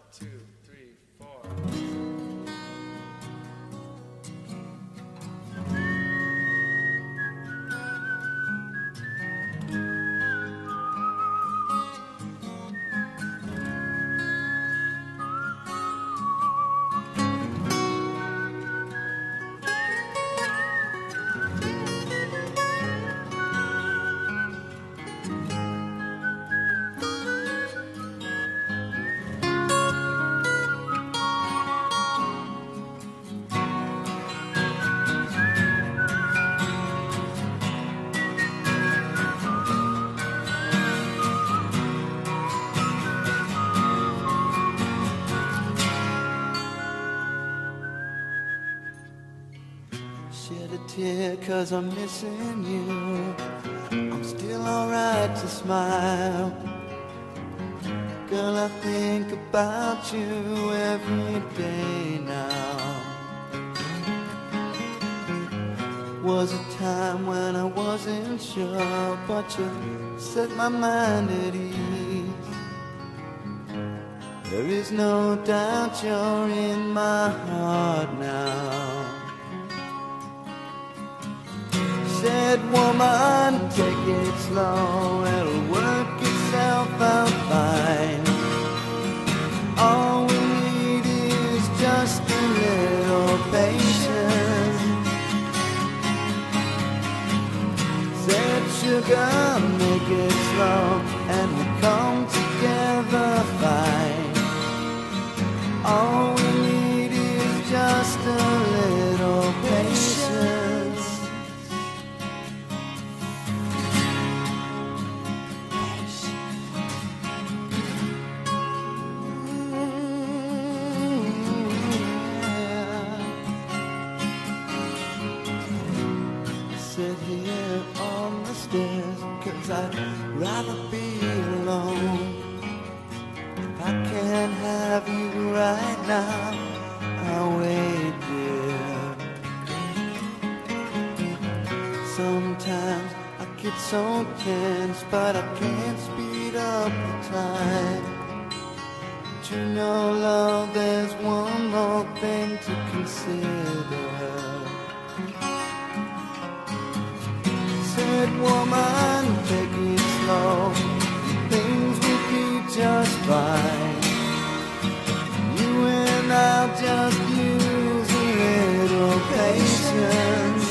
2, 3, 4. Shed a tear 'cause I'm missing you. I'm still alright to smile. Girl, I think about you every day now. Was a time when I wasn't sure, but you set my mind at ease. There is no doubt you're in my heart now. Said, woman, take it slow, it'll work itself out fine. All we need is just a little patience. Said, sugar, make it slow, and we'll come together fine. All we need is just a little patience. Sit here on the stairs, 'cause I'd rather be alone. If I can't have you right now, I'll wait, dear. Sometimes I get so tense, but I can't speed up the time. But you know, love, there's one more thing to consider. Said, woman, take it slow, things will be just fine. You and I'll just use a little patience.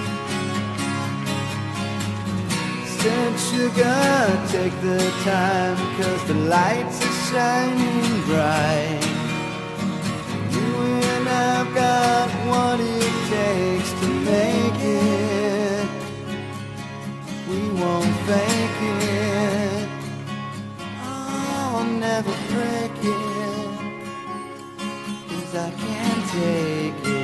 Said, sugar, take the time, 'cause the lights are shining bright. You and I've got what it takes to make it. We won't fake it. I'll never break it, 'cause I can't take it.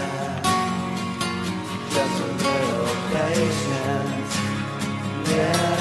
Just a little patience, yeah.